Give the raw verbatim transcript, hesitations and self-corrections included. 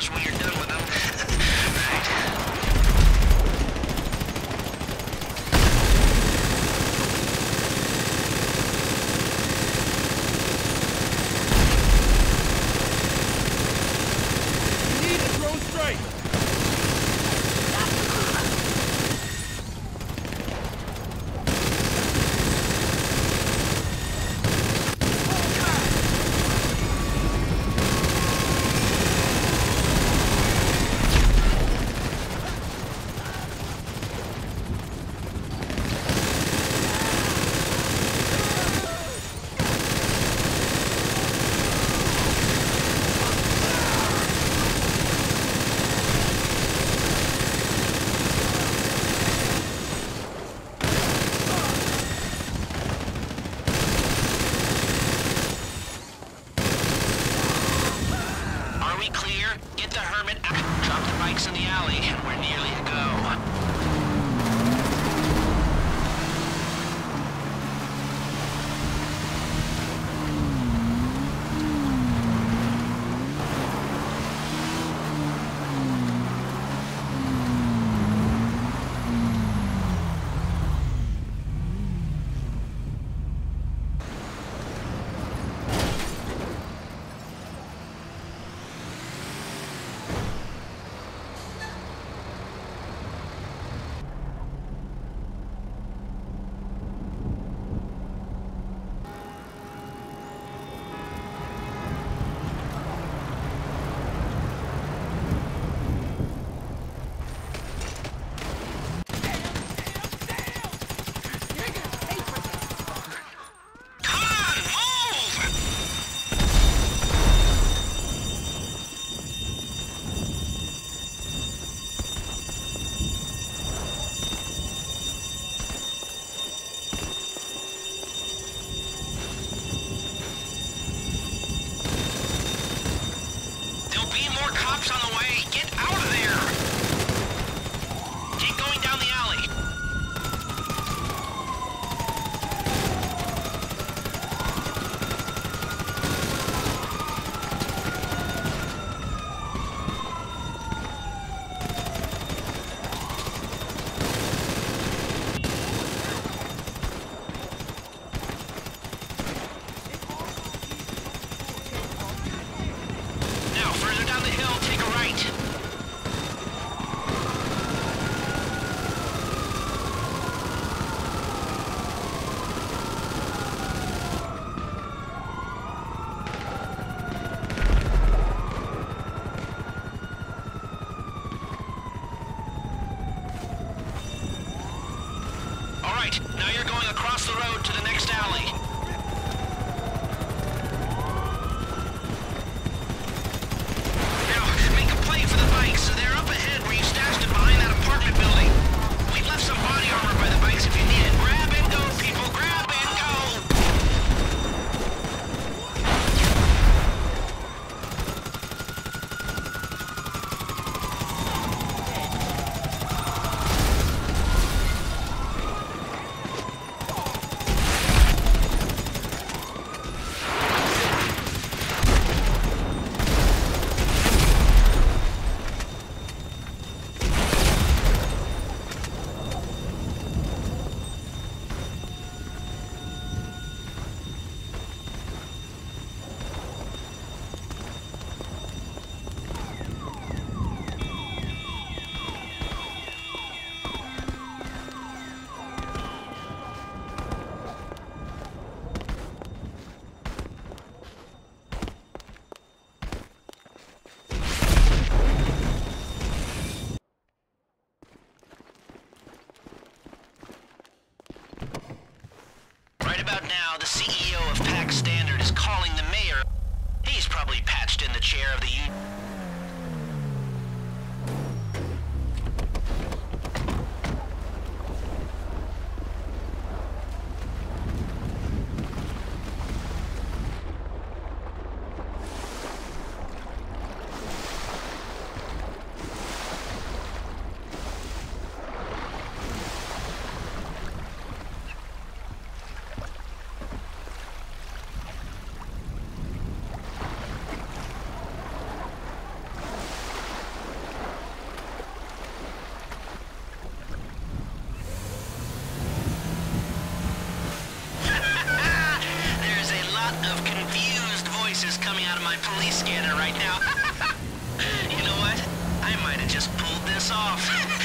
yours when you're done with them. Right. In the alley, and we're nearly to go. Now you're going across the road to the next alley. Now, make a play for the bikes. They're up ahead where you stashed it behind that apartment building. We've left some body armor by the bikes if you need it. Grab and go, people! Grab and go! About now, the C E O of Pack Standard is calling the mayor. He's probably patched in the chair of the U... my police scanner right now. You know what? I might have just pulled this off.